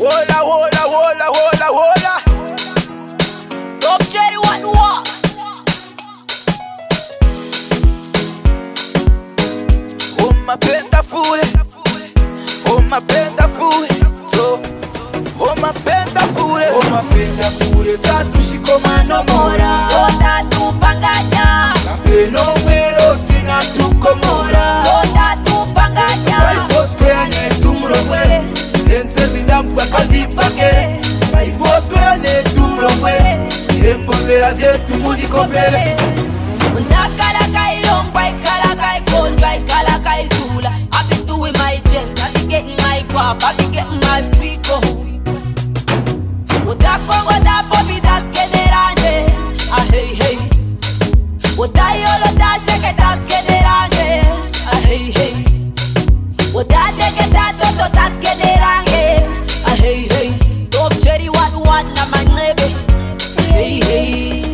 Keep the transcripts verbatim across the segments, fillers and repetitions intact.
Wola, wola, wola, wola, wola. Top Cherry, what what? Umapenda fule, umapenda fule, so umapenda fule, umapenda fule. Tatu shikomano mora, Soda tu panganya, kapeno mwero tina tukomora. Soda tu panganya, Baifoto yane tumromwele, dense zidampa kadipake. Baifoto yane tumromwele, yengo vera de tumudikobele. Undakala kai long, by kala kai cold, by kala kai zula. I be doing my gems, I be getting my guap, I be getting my fico. Udako goda popi das generale, ah hey hey. Udayolo da shake das generale, ah hey hey. Udade get that toto das generale, ah hey hey. Top Cherry what what na manebe, hey hey.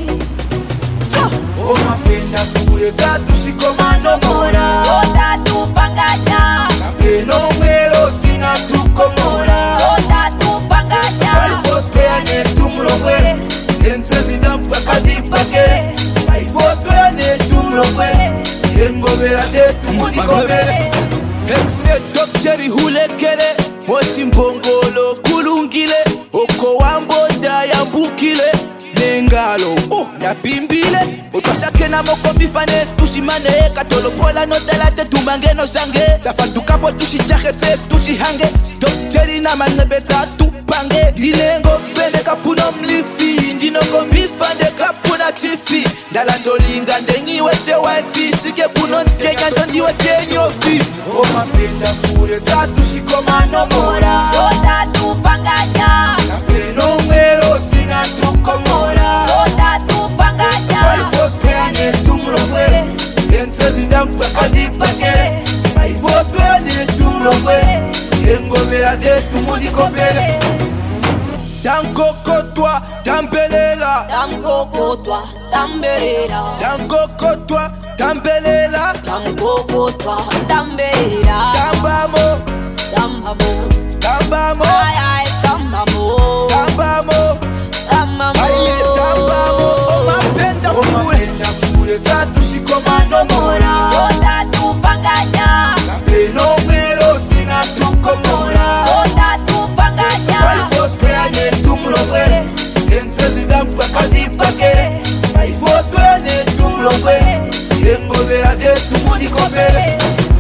Umapenda fule, tatu shikomano mora. Soda tu panganya, Kapeno mwero tina tukomora. Soda tu panganya, Baifoto yane tumromwele, dense zidampa kadipake. Baifoto yane tumromwele, yengo vera de tumudikobele. Exe Top Cherry hulekele, mosi mbongolo kulungile. Oko wamboda yambukile, nengalo uh, yapimbile. Otoshake na moko bifane tushimane. Katolo pola no telate tumange no sange. Chafatu kapo tushichakete tushihange. Top Cherry na manebeta tupange. Dinengo bene kapuno mlifi, ndinongo bifande kapuna chifi. Dalando linga ndengi wete wifi, sike kuno nkenya ndondi wete nyofi. Umapenda fule, tatu shikomano mora. Soda tu panganya, Kapeno mwero tina tukomora. Soda tu panganya, Baifoto yane tumromwele, dense zidampa kadipake. Baifoto yane tumromwele, yengo vera de tumudikobele. Dango kotwa, dambelela. Dango kotwa, tambera. Dango kotwa, dambelela. Dango kotwa, tambera. Dambamo, Dambamo, dambamo, ay ay, dambamo, dambamo. dambamo. Aye, dambamo. Umapenda fule, tatu shikomano mora. Soda tu panganya, Kapeno mwero tina tukomora. Soda tu panganya, Baifoto yane tumromwele, dense zidampa kadipake. Baifoto yane tumromwele, yengo vera de tumudikobele.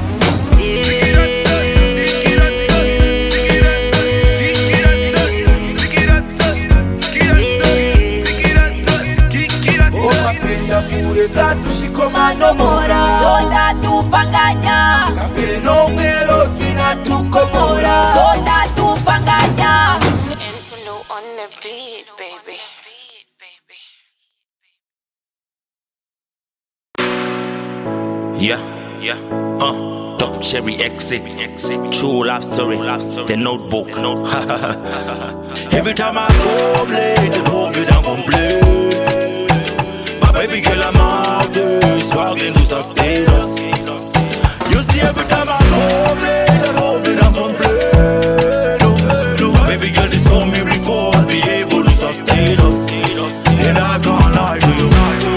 Umapenda fule, tatu shikomano mora. Soda tu panganya, Kapeno mwero tina tukomora. Soda tu panganya. Interlude on the beat, baby. Yeah, yeah, uh, Top Cherry exit, true love story, the notebook. Every time I go play, the hope you don't complain. My baby girl, I'm out there, struggling to sustain us. You see, every time I go play, the hope you don't complain. My baby girl, this home me before, be able to sustain us. And I can't lie to you.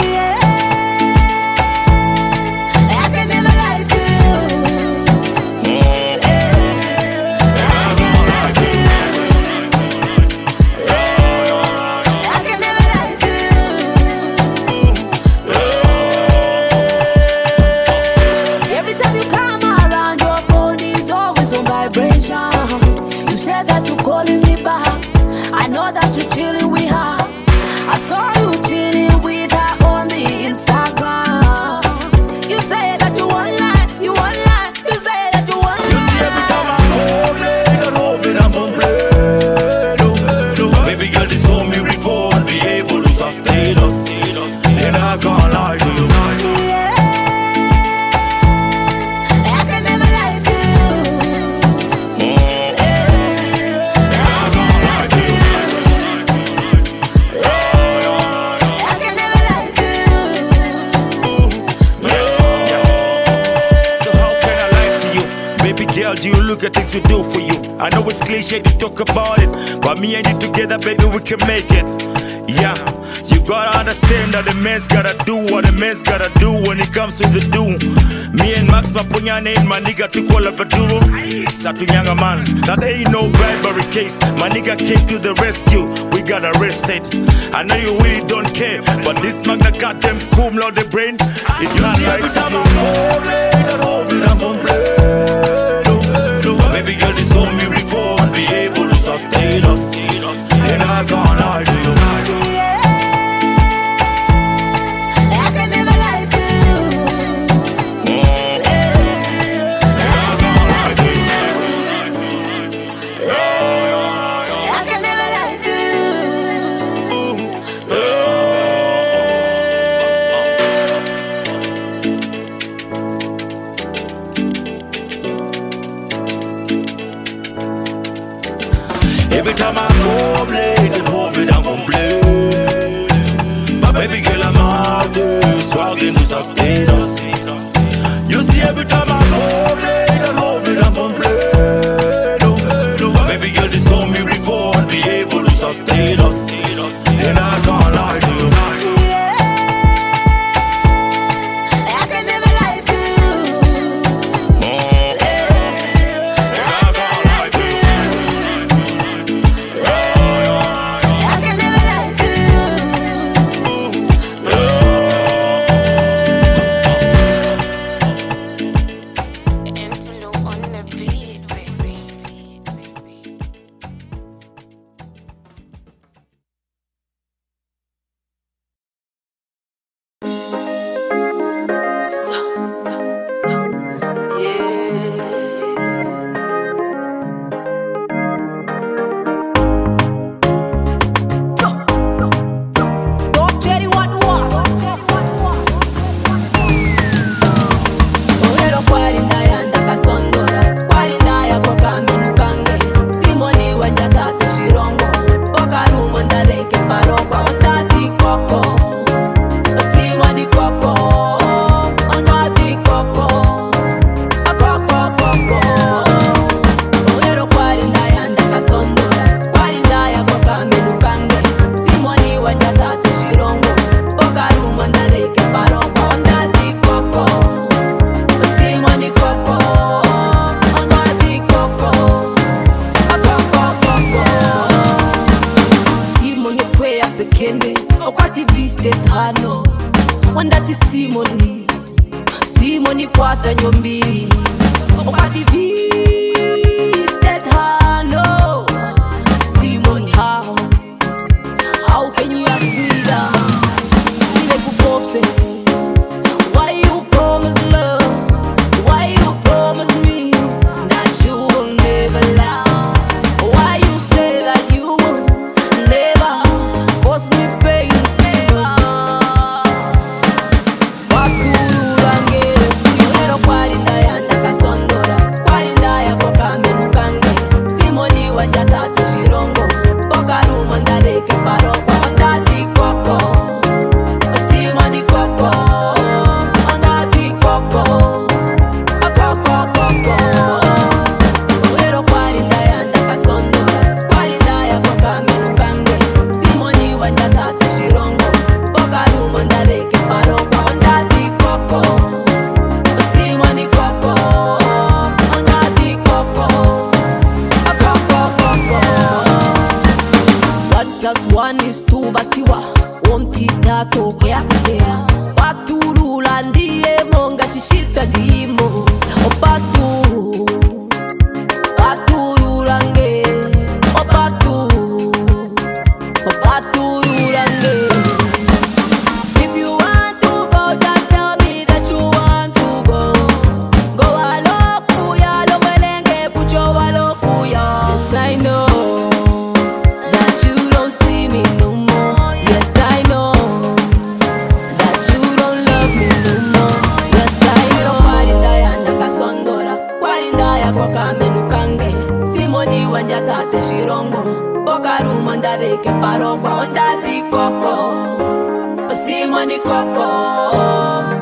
I saw you chilling with her on the Instagram. You say that you won't lie, you won't lie. You say that you won't lie. You see every time I go play, that hope me don't complain. Baby girl, this home me before, be able to sustain us. And I can't lie to you. Yeah, I can never lie to you. things we do for you. I know it's cliche to talk about it, but me and you together, baby, we can make it. Yeah, you gotta understand that the man's gotta do what the man's gotta do when it comes to the do. Me and Max Mapunyane and my nigga took all of a duro. Satunyanga man, that ain't no bribery case. My nigga came to the rescue, we got arrested. I know you really don't care, but this magna goddamn cum loud the brain. It you see every time I'm home, that home and I'm complain. Baby girl, this home me before and be able to sustain us. And I can't lie to you. Every time I come late and home me down complain. But baby girl, I'm out there struggling to sustain us. You see every time I come late and home me down complain. But baby girl, this home me before and be able to sustain us. And I can't lie to you.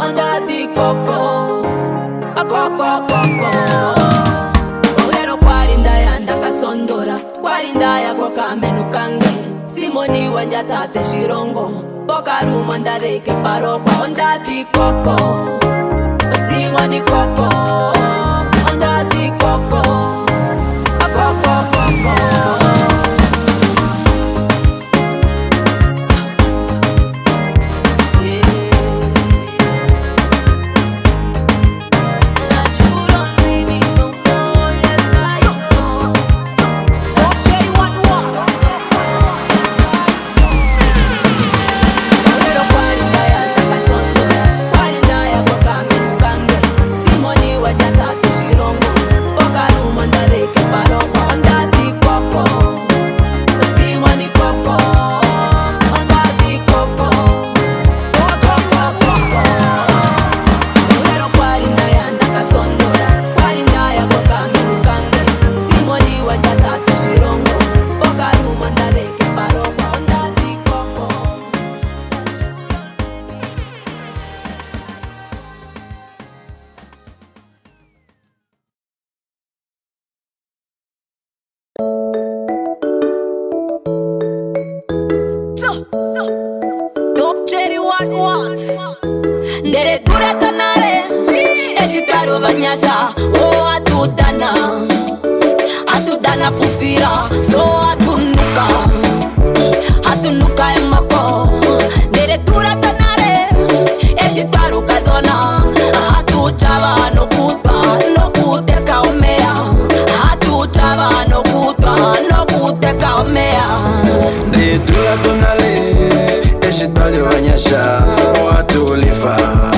Coco, a coco, coco. Quiero party. kamenukange Simoni wanjata te shirongo Pokaru mandare ke paro kwa onda di koko Simoni koko Onda di koko Koko koko Banyasha, oh atudana, atudana fufira, so atunuka, atunuka emako, dere tura tanare, ejitaru kadona, atu chava no kutwa, no kuteka omea, atu chava no kutwa, no kuteka omea. Dere tura tanare, ejitaru banyasha, oh atulifa,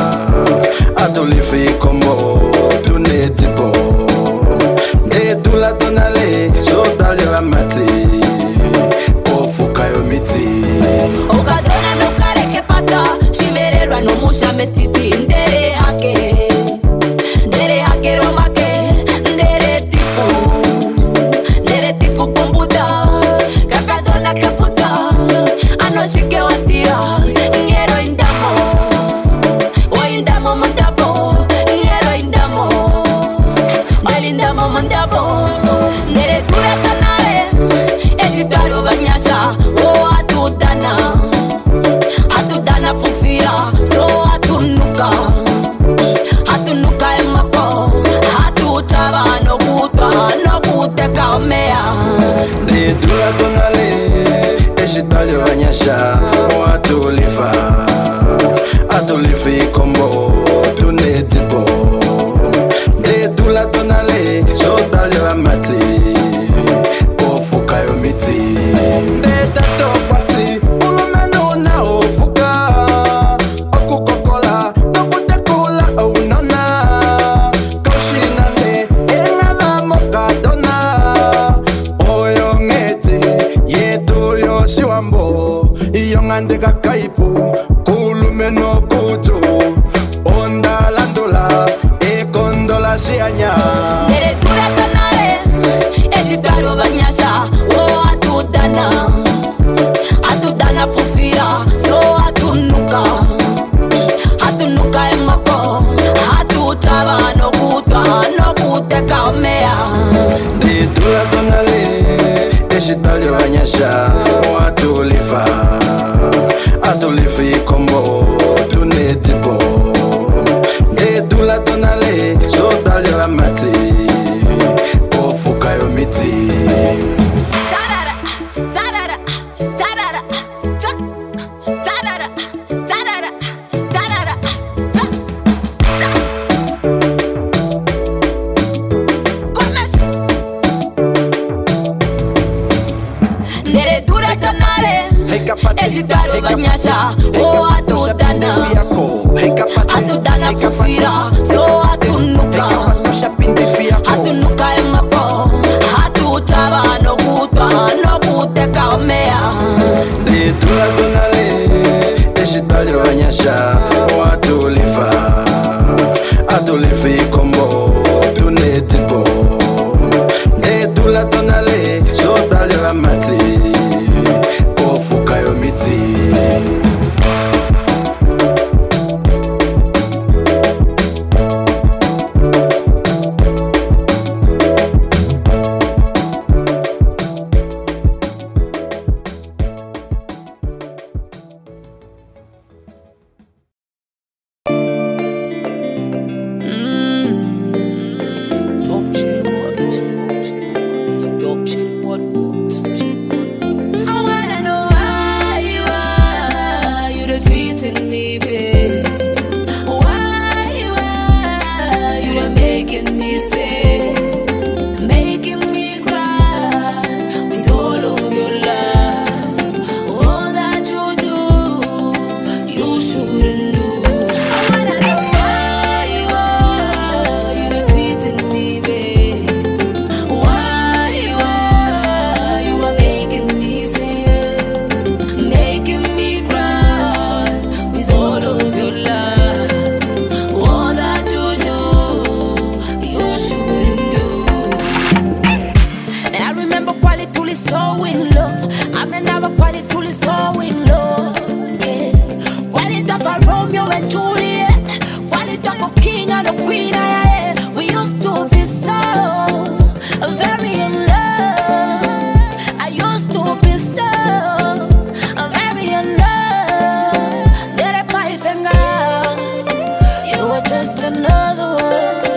atulifi kombo. Tipo de tula tonale so dale va mati o fuka yo miti o kadona no kare ke pata shimererwa no musha metiti ndere hake ndere hake romake ndere tifu ndere tifu kombuda kakadona kafuta anoshike watira ngero indamo o indamo mandabo ngero indamo Indamo mandabo Nere tura tanare Ejitaru banyasha O atudana Atudana fufira So atunuka Atunuka emako Atu chava no kutwa No kuteka omea Nere tura tanare Ejitaru banyasha O atulifa Atulifi kombo Tune tipo Tula tonale, so dale va mati O fuka yo miti De tato pati, ulo meno na o fuka O Coca-Cola, no pute cola o nona Koshina ne, ena la moka dona O yo ngeti, yetu yo shiwambo Iyo ngande kakaipu, kulu meno kutu Onda landola Nere tura tanare Ejitaru banyasha O atudana Atudana fufira So atunuka Atunuka emako Atu chava no kutwa No kuteka omea Nere tura tanare Ejitaru banyasha O atulifa Atulifi kombo Tune tipo De tula tonale So dale va mati O fuka yo miti Tarara, tarara, tarara, ta, tarara, tarara, tarara, ta, ta. Começa. Nere dura tanare Ejitaru banyasha O atudana Atudana fufira So atunuka Atunuka emako Atu chava no kutwa No kuteka omea De tula tonale Ejitaru banyasha O atulifa Atulifi kombo Tune tipo De tula tonale So dale va mati O fuka yo miti remember quali tu li so in love. Amendava quali tu li so in love. Yeah. Quali tu fa Romeo and Juliet. Quali tu fa King and the Queen. Yeah. We used to be so very in love. I used to be so very in love. Did I buy finger? You were just another one.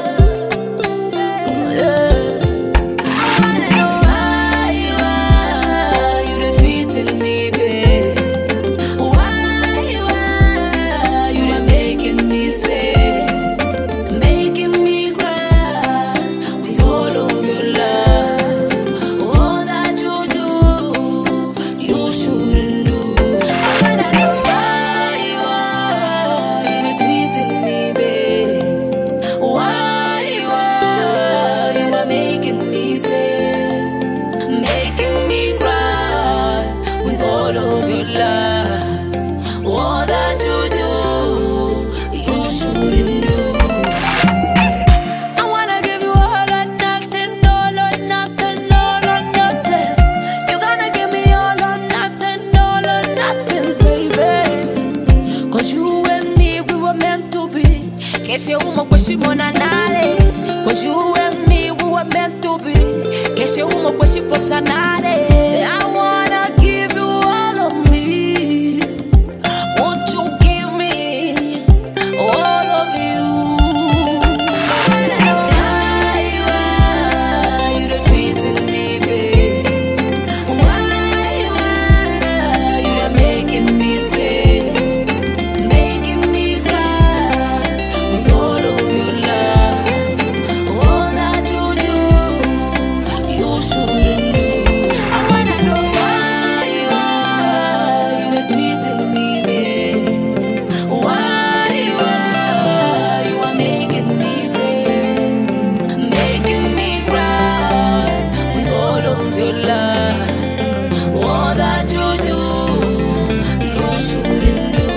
Cause you and me, we were meant to be. Guess you won't push it pops and I wanna give you all of me. Won't you give me all of you? I know why you are, you defeating me, babe. Why you are, you are making me sick, making me cry with all of your lies. All that you do, you shouldn't do. I wanna know why you are, you defeating me, babe. Why you are, you are making me sick, making me cry with all of your lies. All that you do, you shouldn't do.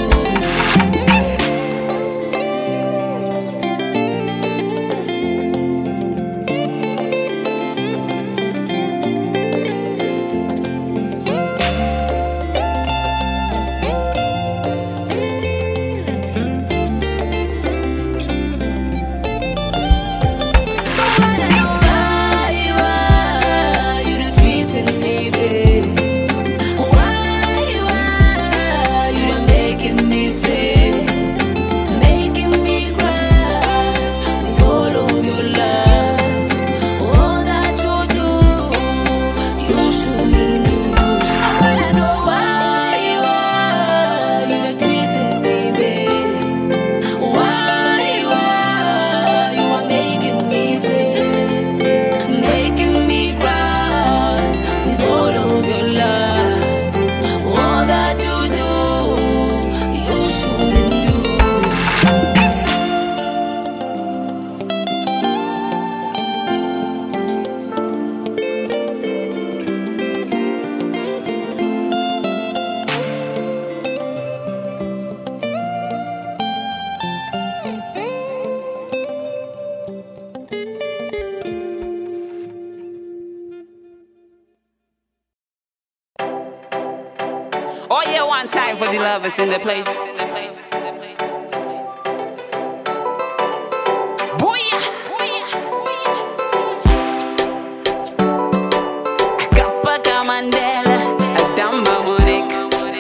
I know why you are, you defeating me, babe. Why you are, you done making me sick, making me cry with all of your lies. All that you do, you shouldn't do. I wanna know why you are, you defeating me, babe. Why you are, you are making me sick, making me cry with all of your lies. All that you do, you shouldn't do. Oh yeah, one time for the lovers in the place. Booyah! Kapaka Mandela, Adamba Murik.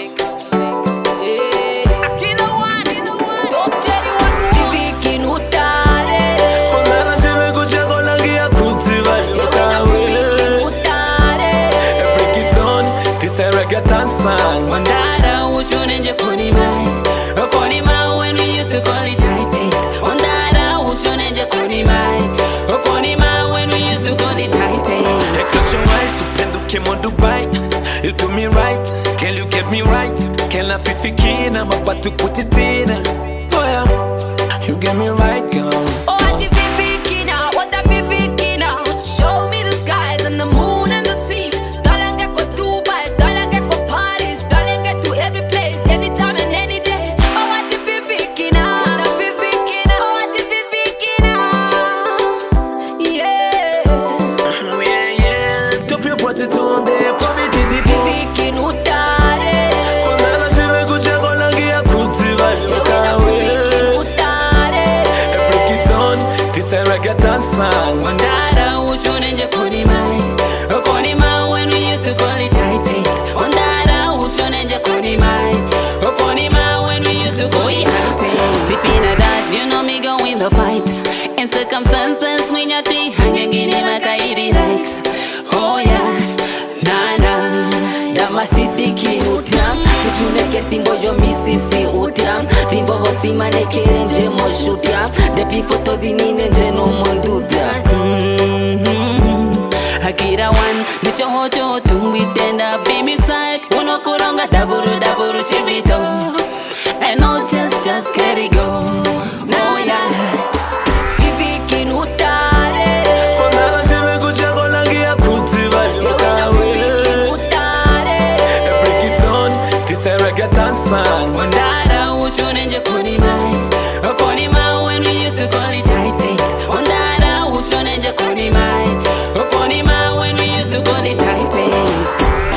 Akina one, Don't tell you what civic in Utare. Onana chime kucha kolangia kutiva yokawe. Utare. Break it on, this a reggaeton song. Wandara ushonenje konimai. Konimai when we used to call it tight eight. Wandara ushonenje konimai. Konimai when we used to call it tight eight. Close your eyes, tupendo kemo Dubai. You do me right, can you get me right? Can I fifikina, I'm about to put it in. Oh yeah, you get me right, girl. Oh, what the Vivikina, what the Vivikina. Show me the skies and the moon and the seas. Darling, get go Dubai, darling, get go Paris, darling, get to every place, anytime and any day. Oh, what the Vivikina, the Vivikina, oh, what the Vivikina. Yeah. Yeah, yeah. Top your body ke thimbo yo misisi utya thimbo vosima nekere nje moshutya depi foto dinine nje no monduta Akira one nisho hocho tumbitenda bimi side uno kuranga daburu daburu shivito and no just just get it go oh yeah Fifi kinutare Fondala shime kucha kolangia kutiva yokawe Break it on, this a reggaeton song Wandara ushone nje kunimai Kunimai when we used to call it tight eight Wandara ushone nje kunimai Kunimai when we used to call it tight eight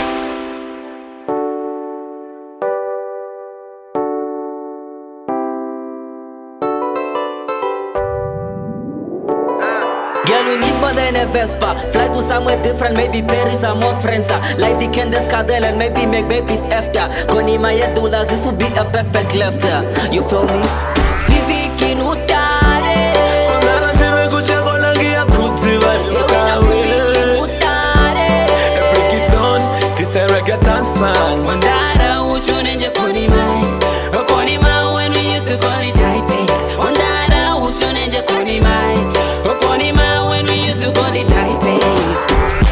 Girl, we need more than a Vespa. Fly to somewhere different, maybe Paris or more friends. Like the Candace Cardell and maybe make babies after. Koni Maya Dula, this would be a perfect laughter. You feel me? Fifi kinutare. Fondala shime kucha kolangia kutiva yokawe Break it on, this a reggaeton song Wandara ushone nje kunimai. Kunimai when we used to call it tight eight. Wandara ushone nje kunimai. Kunimai when we used to call it tight eight.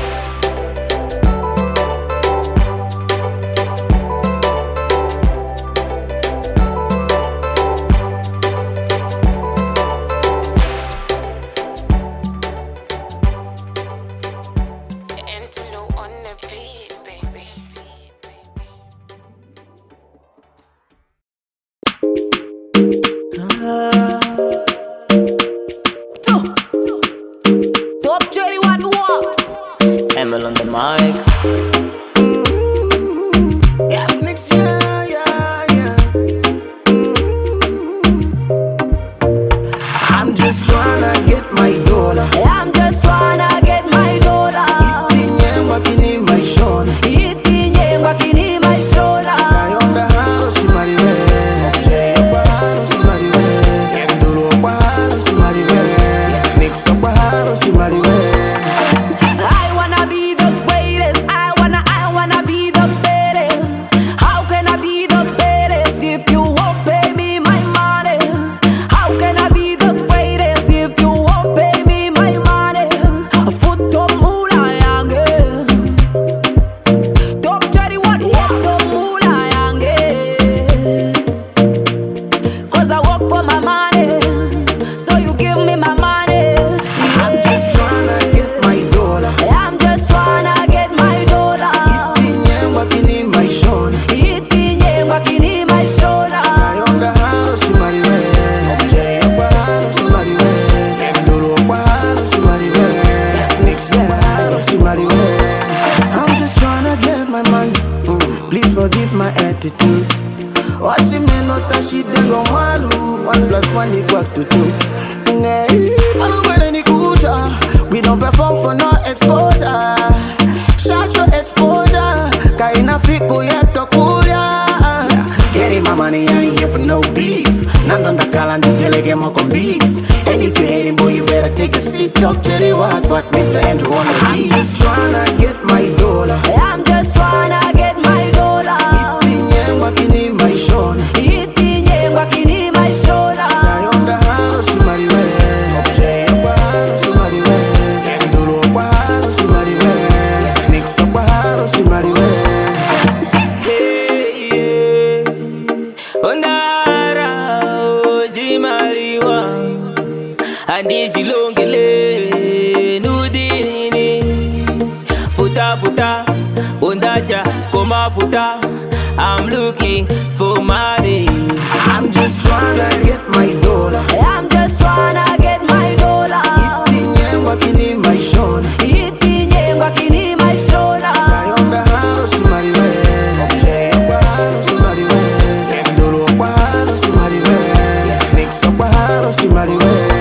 Interlude on the beat, baby. Top Jerry, what you want? Emil on the mic. Yeah, next year, yeah, yeah. I'm just tryna get my dollar. I'm just tryna get my dollar. Itinye makini my shoulder. Itinye wakini my shoulder. Nayonda haro si mariwe. Jay kwa haro si mariwe. Enduro kwa haro si mariwe. Mix up kwa haro si mariwe. I wanna be the greatest. I wanna, I wanna be the baddest. How can I be the baddest if you won't pay me my money? How can I be the greatest if you won't pay me my money? Futo mula yange. Top Jerry, what futo mula yange? Cause I work for my money, so you give me my money. I'm just tryna get my dollar. I'm just tryna get my dollar. Itinye makini my shoulder. Itinye wakini my shoulder. Nayonda haro si mariwe. Jay kwa haro si mariwe. Enduro kwa haro si mariwe. Mix up kwa haro si mariwe. I'm just tryna get my money. Mm. Please forgive my attitude. Wasimenota shitengo mwalu. One plus one equals to two. Nay, panubele ni kucha. We don't perform for no exposure. Shut your exposure. Kaina fiku yeto kulia. Getting my money, I ain't here for no beef. Nandanda kalandi telege moko beef. And if you hating, boy, you better take a seat. Talk to the what, what Mister Andrew wanna be. I'm just tryna get my dollar. I'm just tryna get my dollar. Itinye wakini my shoulder. Itinye wakini my shoulder. Nayonda haro si mariwe. Jay kwa haro si mariwe. Enduro kwa haro si mariwe. Mix up kwa haro si mariwe. Hey, yeah. Ondara ojimaliwa Andiji longele nudinini Futa futa ondaja koma futa I'm looking for money I'm just tryna get my dollar. I'm just tryna get my dollar. Itinye wakini my shoulder. Itinye wakini my shoulder. Nayonda haro si mariwe. Jay kwa haro si mariwe. Enduro kwa haro si mariwe. Mix up kwa haro si mariwe.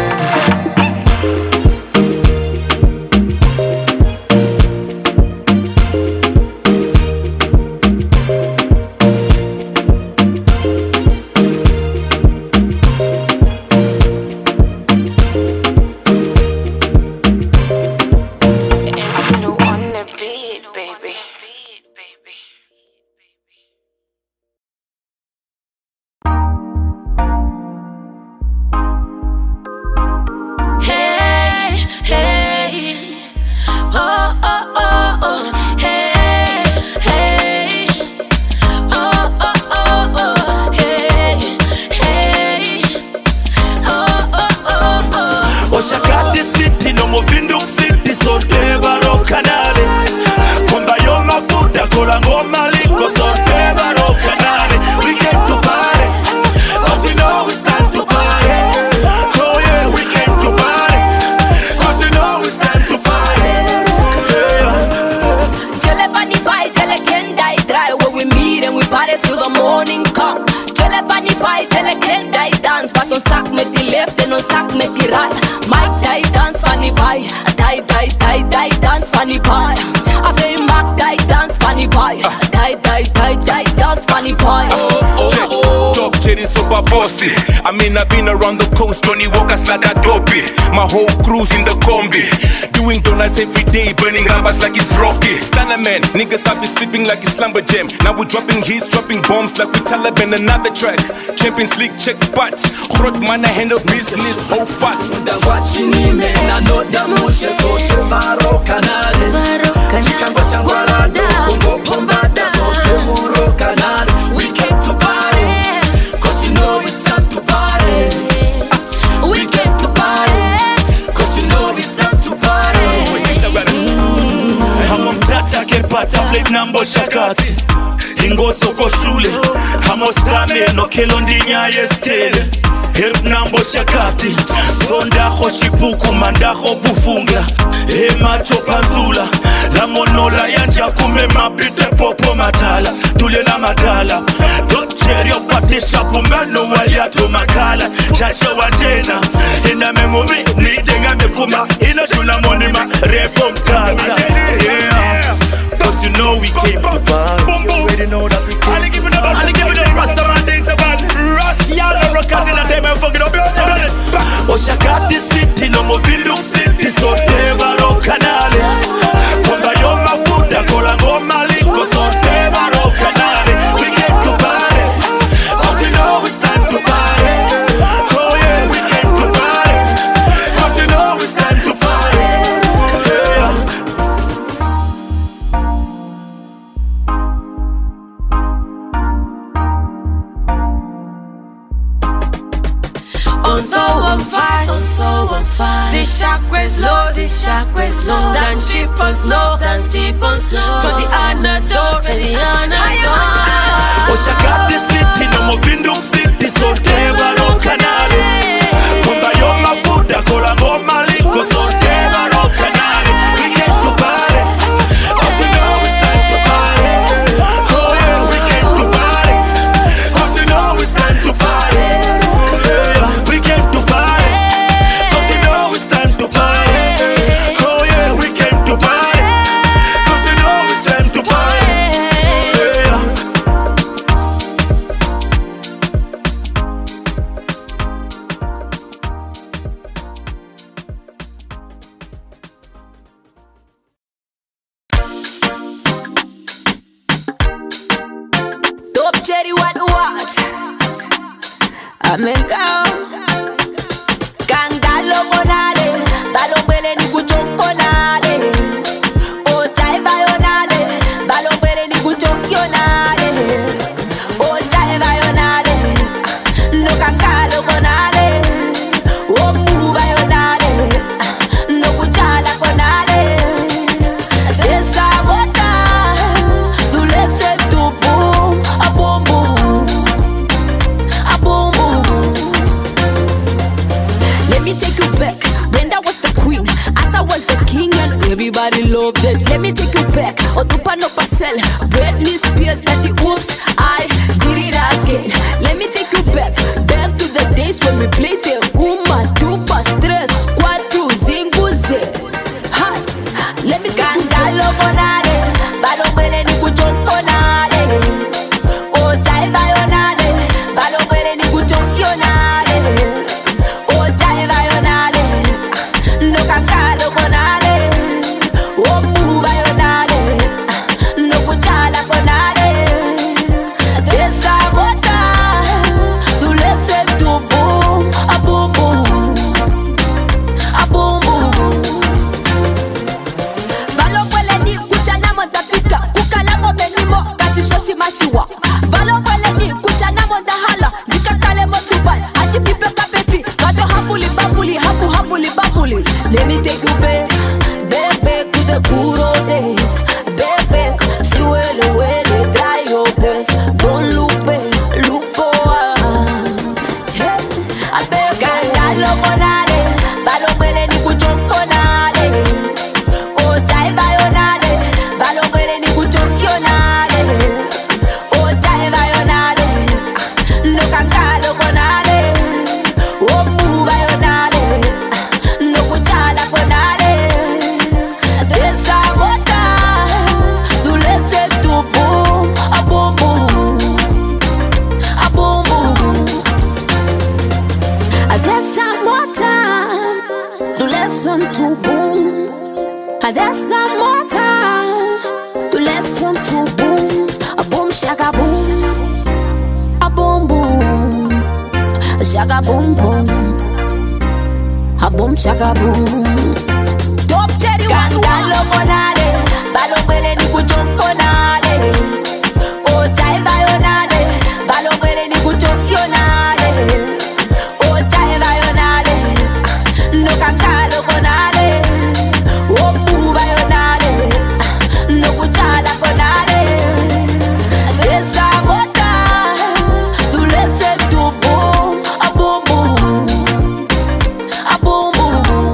funny pie. I say Mac die dance funny pie. Die die die die dance funny pie. Oh oh oh. Top Jerry super bossy. I mean I've been around the coast, Johnny Walker's like a dopey. My whole crew's in the combi, doing donuts every day, burning rambas like it's Rocky. Stunner man, niggas I be sleeping like it's slumber jam. Now we dropping hits, dropping bombs like we Taliban. Another track, Champions League check but Grot man I handle business, hold fast. Da watching me na no da mushe sote varo canale. Chicango changwalado, Congo bombada sote muro canale. We came to party, cause you know it's time to party. We came to party, cause you know it's time to party. Hamo mtata kepata plate nambo shakati. Ingo soko shule, hamo stame no kelo ndinya yestele. Herb nambo shakati, sonda khoshipuku mandaho bufungla. He macho panzula, la monola yanja kume mapite popo matala. Tule la matala, dokcheri opate shapu mano waliato makala. Chacha wajena, ina mengumi nidenga mekuma. Ina shuna monima, repo mkata. Yeah, cause you know we came to party. You already know that we came. I'll give it up, I'll give it up. Rasta man thinks about Rasta, y'all are rockers in the table, fucking up your blood. Oshakati city, no more building city, so never rock canale. Konda yo mafuta, kola ngoma liko, so never rock canale. We came to party, cause you know it's time to party. Oh yeah, we came to party, cause you know it's time to party. Yeah. On so on fire, on so on fire. The chakras low, the chakras low. Dance cheap on slow, dance cheap on slow. To the antidote, to the antidote. Oshakati city, no more building city, so never rock canale. Konda yo mafuta, kola ngoma liko, so never rock canale. We came to party, cause we know it's time to party. Oh yeah, we came to party, cause we know it's time to party. Yeah, we came to party, cause we know it's time to party. Oh yeah, we came to party, cause we know it's time to party. Yeah. Top Jerry what what? Amenga Kangalo konale Balombele ni kuchonkonale Otai bayonale Balombele ni kuchonkyonale Otai bayonale No kangalo konale Omu bayonale No kuchala konale Desa wota Dulese tupu Abombu Abombu. Let me take you back. Brenda was the queen, Arthur was the king, and everybody loved it. Let me take you back. Otupa no parcel, Britney Spears, that the oops, I did it again. Let me take you back, back to the days when we played the Uma, Tupa, Stress, Quattro, Zinguze. Hi, let me take you back. Konale, Balombele ni kuchonkonale. Otai bayonale, Balombele ni kuchonkyonale. Otai bayonale, no kankalo konale. Omu bayonale, no kuchala konale. Desa mota, dulese tupu, abumbu. shaka boom boom. A boom shaka boom. Top cherry Kangalo konale, balobele ni kuchonkonale. O tai bayonale, balobele ni kuchonkonale. O tai bayonale, no kangalo konale. O mu bayonale, no kuchala konale. Esa mota, tu lese tu boom, a boom boom, a boom boom.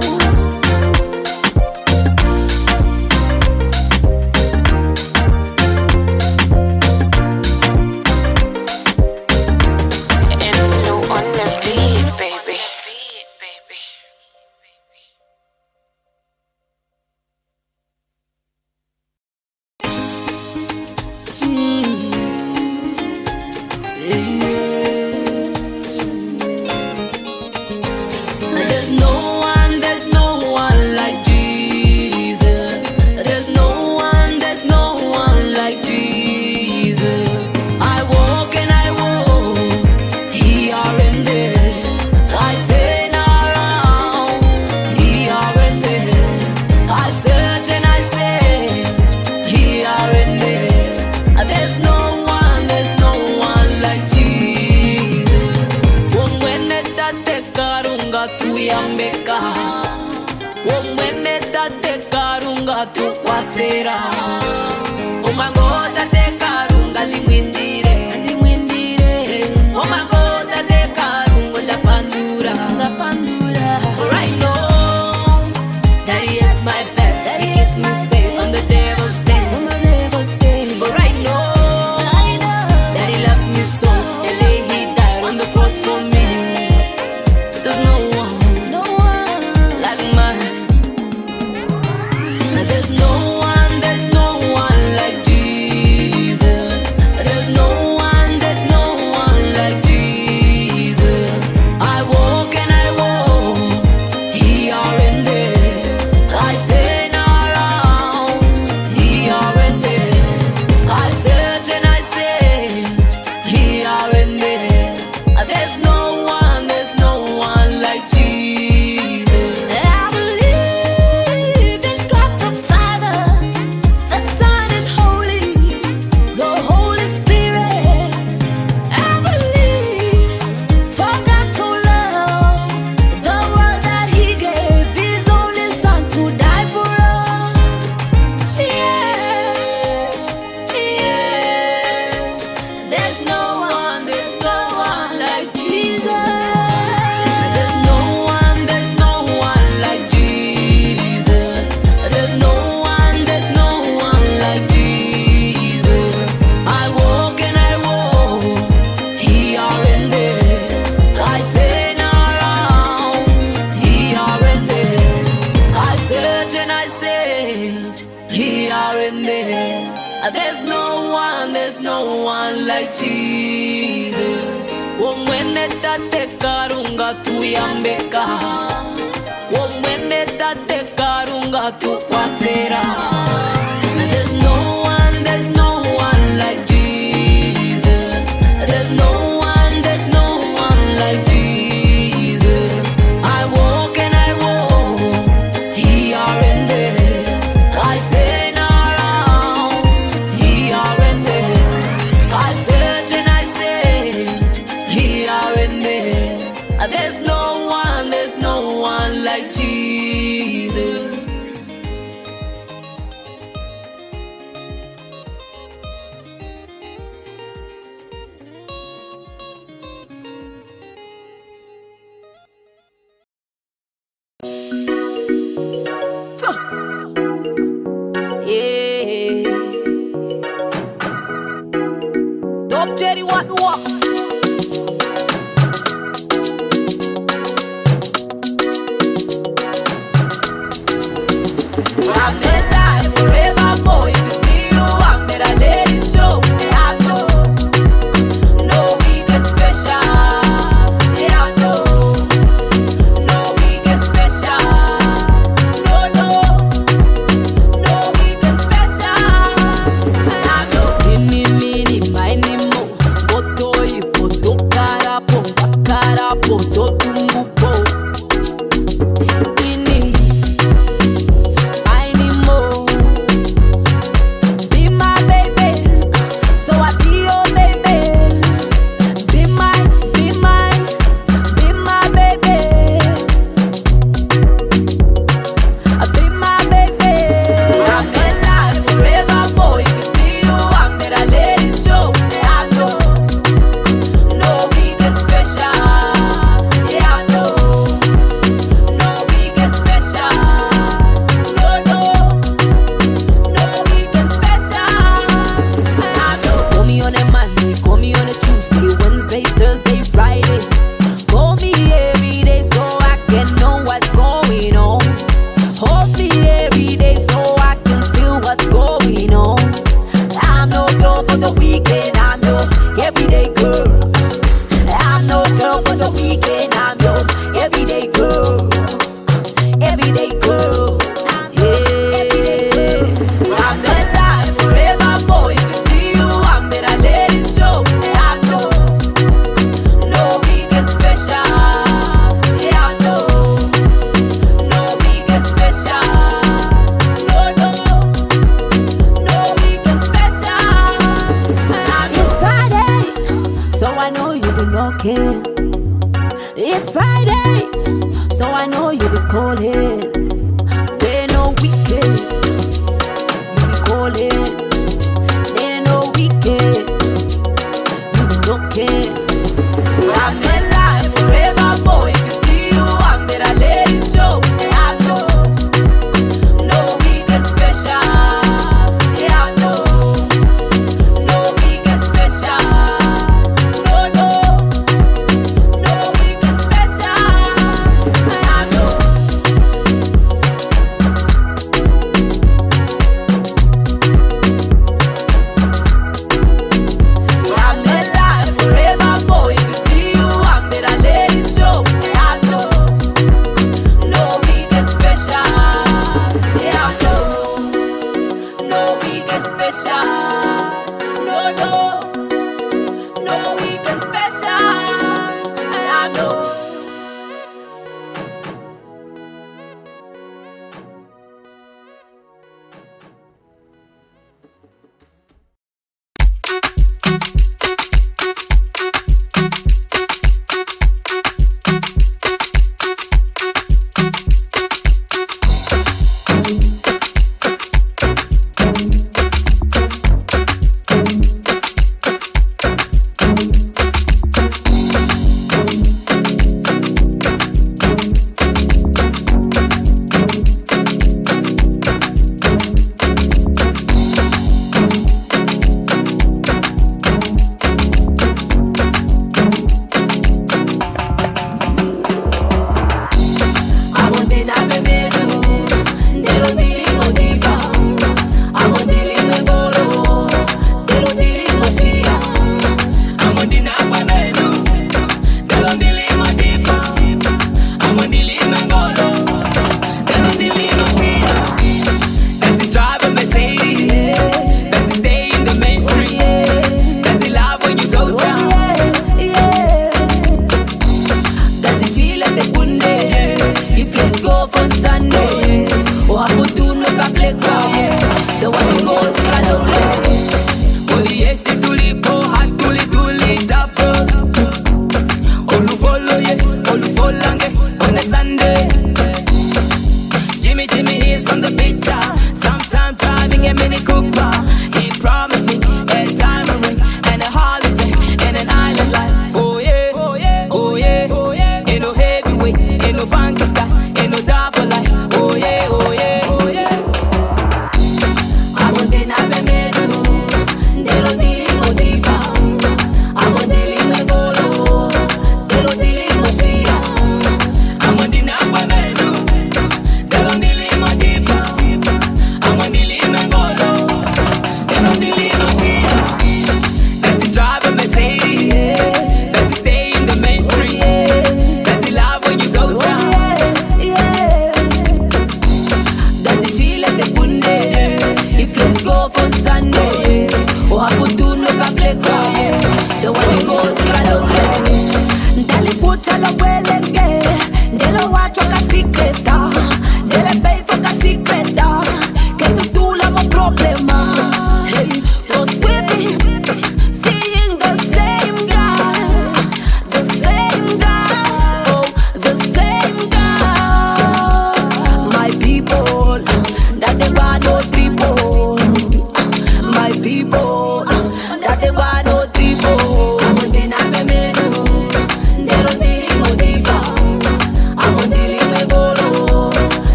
Interlude on the beat, baby. Baby. There's no one, there's no one like Jesus. There's no one, there's no one like Jesus. I walk and I walk, He are in there. I turn around, He are in there. I search and I search, He are in there. There's no one, there's no one like Jesus. Wongwene tate karunga tuyambeka, wongwene tate karunga tukwatera. Omango tate karunga dimwindire, dimwindire. Omango tate karunga dapandura, dapandura. For I know that He is my pet, that He keeps me safe from the devil's day, from the devil's day. For I know that He loves me so, and lay He died on the cross for me. There's no one, no one like mine. There's no one, there's no one like Jesus. There's no one, there's no one like Jesus. I walk and I walk, He are in there. I turn around, He are in there. I search and I search, He are in there. There's no one, there's no one like Jesus. I believe in God the Father, the Son and Holy, the Holy Spirit. I believe, for God so loved the world that He gave His only Son to die for us. Yeah, yeah. There's no one, there's no one like Jesus. There's no one, there's no one like Jesus. There's no one, there's no one like Jesus. I walk and I walk, He are in there. I turn around, He are in there. I search and I search, He are in there. There's no one, there's no one like Jesus. Wongwene tate karunga tuyambeka, wongwene tate karunga tukwatera. There's no one, there's no one like Jesus. There's no one, there's no one like Jesus. I walk and I walk, He are in there. I turn around, He are in there. I search and I search, He are in there. There's no one, there's no one like Jesus. Yeah. Top Jerry, what walk? I'm alive forevermore. If it's still I'm better let it show. I know, no weekend special. Yeah, I know, no weekend special. No, no, no weekend special. I know. Mini, mini, mini, mo. Moto okay. It's Friday, so I know you be calling. There no weekend, you be calling. There no weekend, you be looking. I'm alive forever, boy. If you see you, I'm better let it show. I know, no weekend special. Yeah, I know, no weekend special. No, no, no weekend special. I know. I'm alive forever, boy. If you see you, I'm better let it show. I know, no weekend special. Yeah, I know, no weekend special. No, no, no weekend special. I know.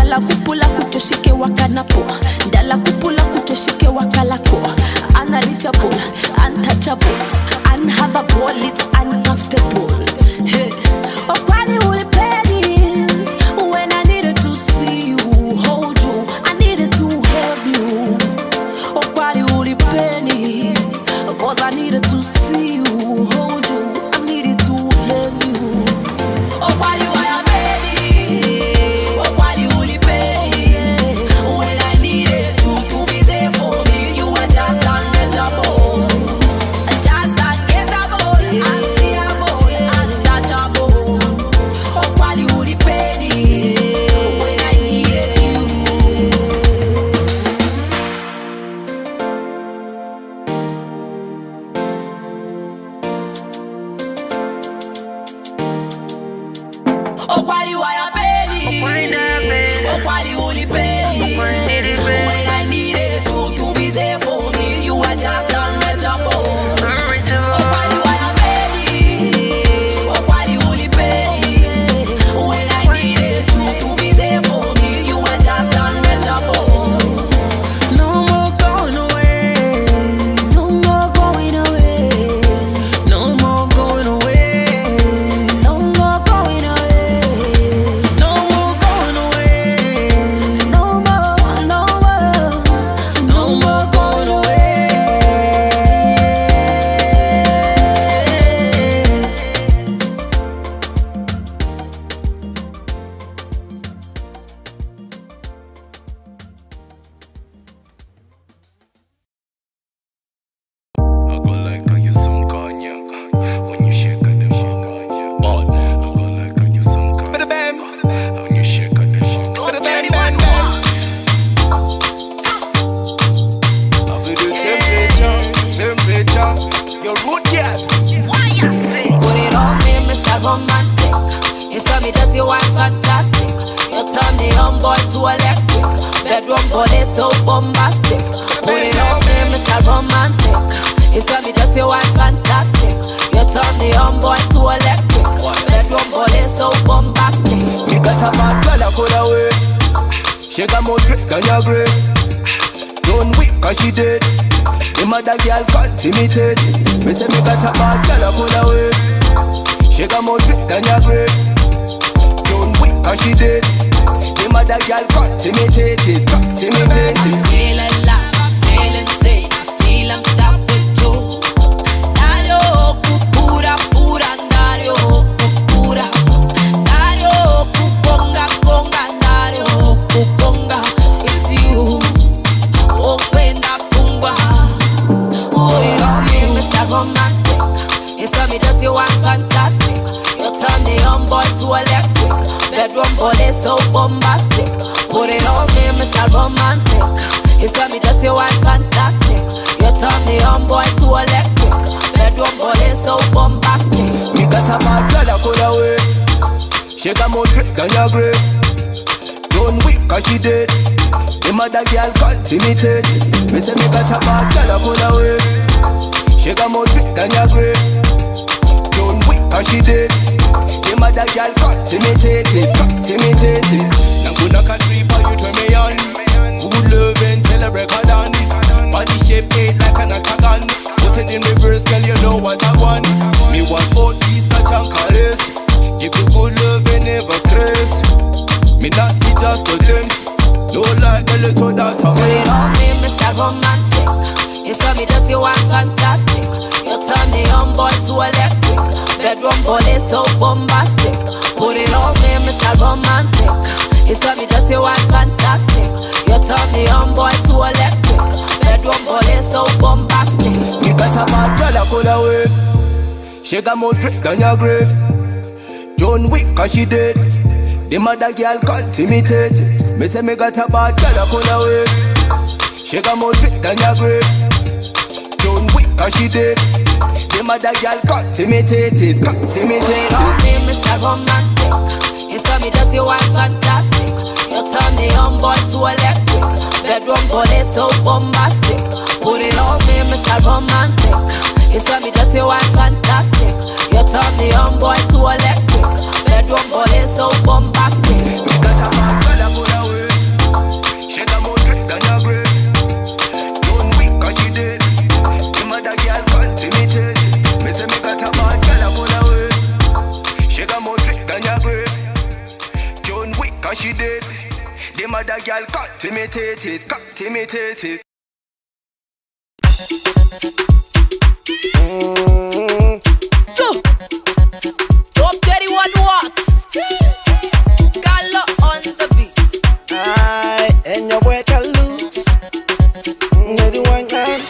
Ndala kupula kutoshike wakanapo. Ndala kupula kutoshike wakalako. Unreachable, untouchable, unhavable, it's uncomfortable. Hey, oh, why would it penny when I needed to see you, hold you, I needed to have you. Oh, why would it penny? Cause I needed to see you, hold you, I needed to have you. Oh, why you are penny? Oh, why you would it penny when I needed you to be there for me? You were just unmeasurable, just ungettable, unseeable, untouchable. Oh, why you would it penny when I needed you? Oh, why you are penny? Oh, why you only penny when I needed you to be there for me? You are just unreachable. Oh, why you are penny? Oh, why you only penny when I needed you to be there for me? You are just unreachable. No more going away. No more going away. No more going away. No more going away. No more going away. No more, no more, No more going away. I go like how you some cognac when you shake on the shake. But I go like how you some cognac when you shake on the shake. I feel the temperature, temperature. Your root, yeah. put it on me, Mister Romantic. You tell me that you want fantastic. You turn me on boy to electric. Bedroom body so bombastic. Put it on me, Mister Romantic. You tell me that you want fantastic. You turn me on boy to electric. Bedroom body so bombastic. Me got a bad girl I could away. She got more trick than your grave. Don't weep cause she dead. The mother girl can't imitate. Me say me got a bad girl I could away. She got more trick than your grave. Don't weep cause she dead. The mother girl can't imitate it. Can't imitate it. Feel alive, feel insane. Feel I'm stuck with you. Dario, pura, pura, Dario, pura. Dario, kuponga, konga, Dario, kuponga. It's you. Open up, punga. Oh, it's you, Mister Romantic. You tell me that you want fantastic. You turn me on boy to electric. Bedroom body so bombastic. Put it on me, Mister Romantic. You tell me that you want fantastic. You turn me on boy to electric. Bedroom body so bombastic. Me got a bad girl I could away. She got more trick than your grave. Don't weep cause she dead. The mother girl can't imitate. Me say me got a bad girl I could away. She got more trick than your grave. Don't weep cause she dead. The mother girl can't imitate it. Can't imitate it. Now go knock a tree for you to me on. Good loving till the record on. Body shape eight like an octagon. Put it in reverse, girl, you know what I want. Me want both these touch and caress. Give you good love and never stress. Me not hit just to them. No like the little that I Put it on me, Mister Romantic. You tell me that you want fantastic. You turn me on boy to electric. Bedroom body so bombastic. Put it on me, Mister Romantic. You tell me that you want fantastic. You turn me on boy to electric. Bedroom body so bombastic. Me got a bad girl I could wave. She got more trick than your grave. John Wick cause she dead. The mother girl can't imitate it. Me say me got a bad girl I could wave. She got more trick than your grave. John Wick cause she dead. The mother girl can't imitate it. Can't imitate Put it it. on me, Mister Romantic. You tell me that you want fantastic. You turn me on boy to electric. Bedroom body so bombastic. Put it on me, Mister Romantic. You tell me that you want fantastic. You turn me on boy to electric. Bedroom body so bombastic. Me got a bad girl I could wave. other girl cut imitate it, cut imitate it. Mm. Top thirty-one watts. Gallo on the beat. Aye, and your boy can lose. Thirty-one girl.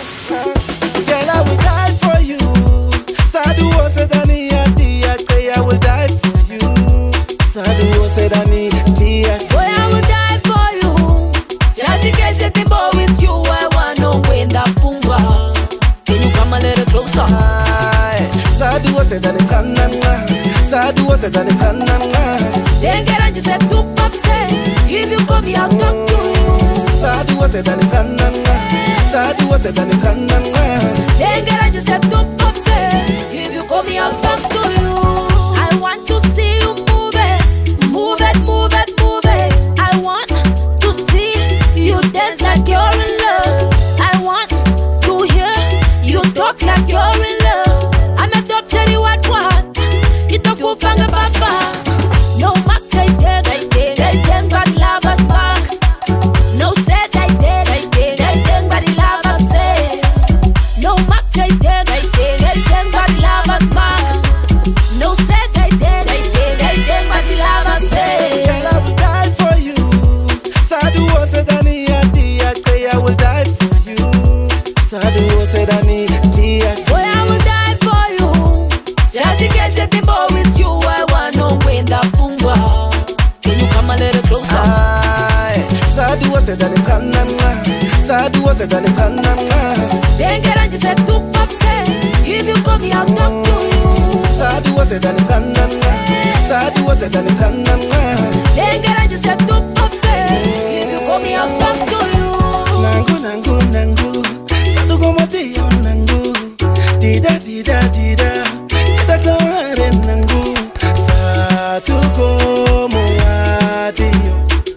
Girl, I will die for you. Sadu osedani ati ati, I will die for you. Sadu osedani ati ati. Boy, I will die for you. Shashi keshe timbo with you. I want no way in that pumba. Can you come a little closer? Aye, Sadu osedani tananga. Sadu osedani tananga. Then get on just said to pop say. If you come here, I'll talk to you. Sadu osedani tananga. Sadu osedani tananga. Then get on just said to pop say. If you come here, I'll talk to you. I want to see you move it, move it, move it, move it. I want to see you dance like you're in love. I want to hear you talk like you're in love. I'm a top thirty-one what? You talk for banga papa. No matter they they they they them bad lovers back. No said they they they they they them bad lovers say. No matter they they they they them bad lovers back. No said they they they they they them bad lovers say. Girl, I will die for you. Sadu osedani ati ati, I will die for you. Sadu osedani ati ati. Boy, I will die for you. Shashi keshe timbo with you. I want no way in that pumba. Can you come a little closer? Aye, Sadu osedani tananga. Sadu osedani tananga. Then get on just said to pop say. If you come here, I'll talk to you. Sadu osedani tananga. Sadu osedani tananga. Then get on just said to pop say. If you come here, I'll talk to you. Nangu nangu nangu. Sadu gomoti yo nangu. Dida dida dida. Dida kare nangu. Sadu gomo adio.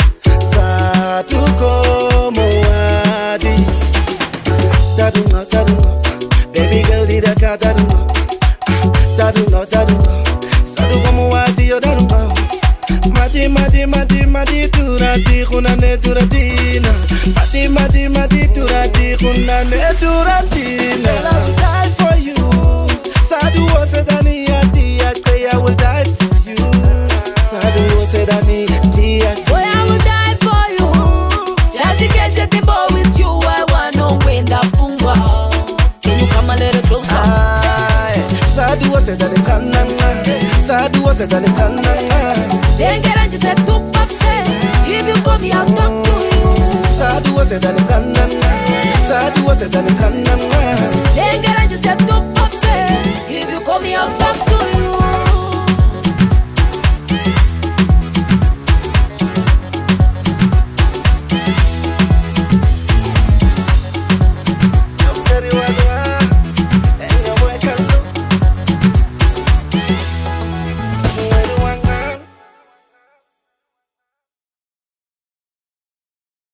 Sadu gomo adio. Dadunga dadunga. Baby girl dida ka dadunga. Dadunga dadunga. Sadu gomo adio dadunga. Madi madi madi madi turati kunane turatina. Madi madi madi turati kunane turatina. Girl, I will die for you. Sadu osedani ati ati, I will die for you. Sadu osedani ati ati. Boy, I will die for you. Shashi keshe timbo with you. I want no way in that pumba. Can you come a little closer? Aye, Sadu osedani tananga. Sadu osedani tananga. Then get on just said to pop say. If you come here, I'll talk to you. Sadu osedani tananga. Sadu osedani tananga. Then get on just said to pop say. If you come here, I'll talk to you.